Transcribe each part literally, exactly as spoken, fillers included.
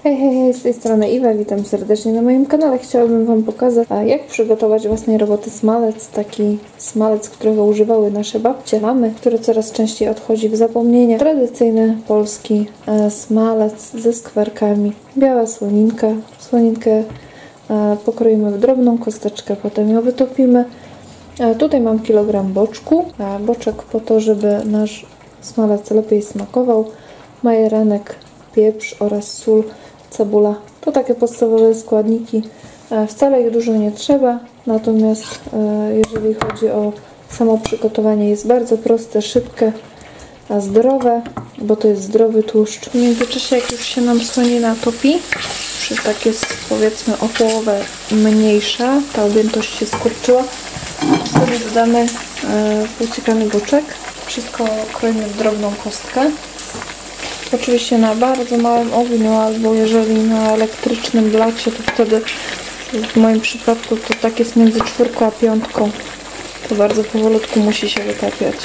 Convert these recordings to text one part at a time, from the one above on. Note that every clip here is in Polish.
Hej, hej, hej, z tej strony Iwa, witam serdecznie na moim kanale. Chciałabym Wam pokazać, jak przygotować własnej roboty smalec, taki smalec, którego używały nasze babcie, mamy, który coraz częściej odchodzi w zapomnienie. Tradycyjny polski smalec ze skwarkami. Biała słoninka. Słoninkę pokroimy w drobną kosteczkę, potem ją wytopimy. Tutaj mam kilogram boczku. Boczek po to, żeby nasz smalec lepiej smakował. Majeranek, pieprz oraz sól, cebula. To takie podstawowe składniki. Wcale ich dużo nie trzeba, natomiast jeżeli chodzi o samo przygotowanie, jest bardzo proste, szybkie, a zdrowe, bo to jest zdrowy tłuszcz. W międzyczasie, jak już się nam słonina topi, czy tak jest powiedzmy o połowę mniejsza, ta objętość się skurczyła, wtedy dodamy półciekany boczek. Wszystko kroimy w drobną kostkę. Oczywiście na bardzo małym ogniu, albo jeżeli na elektrycznym blacie, to wtedy w moim przypadku to tak jest między czwórką a piątką. To bardzo powolutku musi się wytapiać.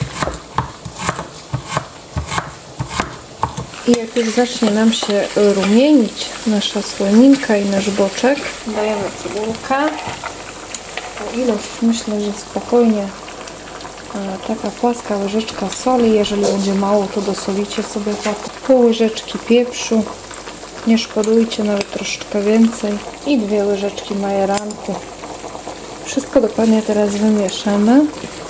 I jak już zacznie nam się rumienić nasza słoninka i nasz boczek, dajemy cebulkę. O ilość myślę, że spokojnie taka płaska łyżeczka soli. Jeżeli będzie mało, to dosolicie sobie pół łyżeczki pieprzu. Nie szkodujcie, nawet troszeczkę więcej. I dwie łyżeczki majeranku. Wszystko dokładnie teraz wymieszamy.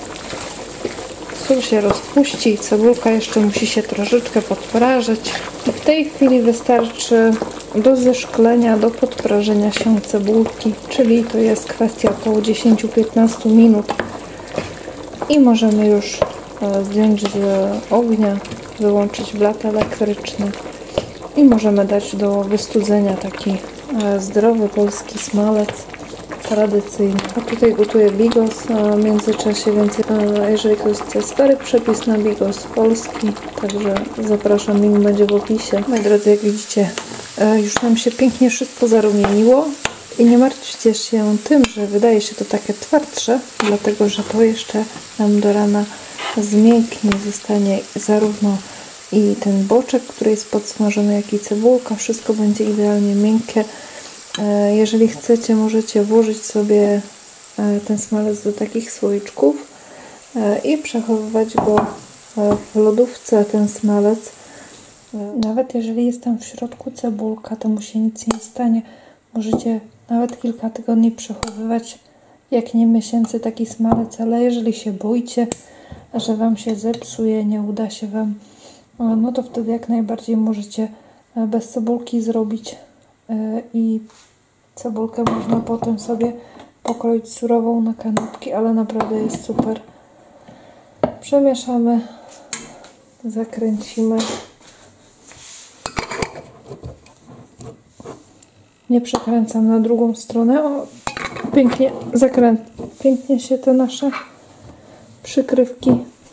Sól się rozpuści, cebulka jeszcze musi się troszeczkę podprażyć. I w tej chwili wystarczy do zeszklenia, do podprażenia się cebulki, czyli to jest kwestia około dziesięć do piętnastu minut. I możemy już zdjąć z ognia, wyłączyć blat elektryczny i możemy dać do wystudzenia taki zdrowy polski smalec tradycyjny. A tutaj gotuję bigos w międzyczasie, więc jeżeli ktoś chce stary przepis na bigos polski, także zapraszam, link będzie w opisie. Moi drodzy, jak widzicie, już nam się pięknie wszystko zarumieniło. I nie martwcie się tym, że wydaje się to takie twardsze, dlatego że to jeszcze nam do rana zmięknie, zostanie zarówno i ten boczek, który jest podsmażony, jak i cebulka. Wszystko będzie idealnie miękkie. Jeżeli chcecie, możecie włożyć sobie ten smalec do takich słoiczków i przechowywać go w lodówce, ten smalec. Nawet jeżeli jest tam w środku cebulka, to mu się nic nie stanie. Możecie nawet kilka tygodni przechowywać, jak nie miesięcy, taki smalec, ale jeżeli się boicie, że Wam się zepsuje, nie uda się Wam, no to wtedy jak najbardziej możecie bez cebulki zrobić i cebulkę można potem sobie pokroić surową na kanapki, ale naprawdę jest super. Przemieszamy, zakręcimy. Nie przekręcam na drugą stronę. O, pięknie zakręt, pięknie się te nasze przykrywki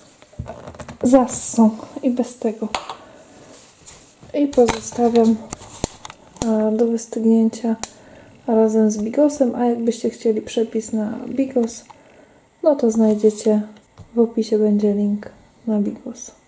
zassą i bez tego. I pozostawiam do wystygnięcia razem z bigosem, a jakbyście chcieli przepis na bigos, no to znajdziecie w opisie, będzie link na bigos.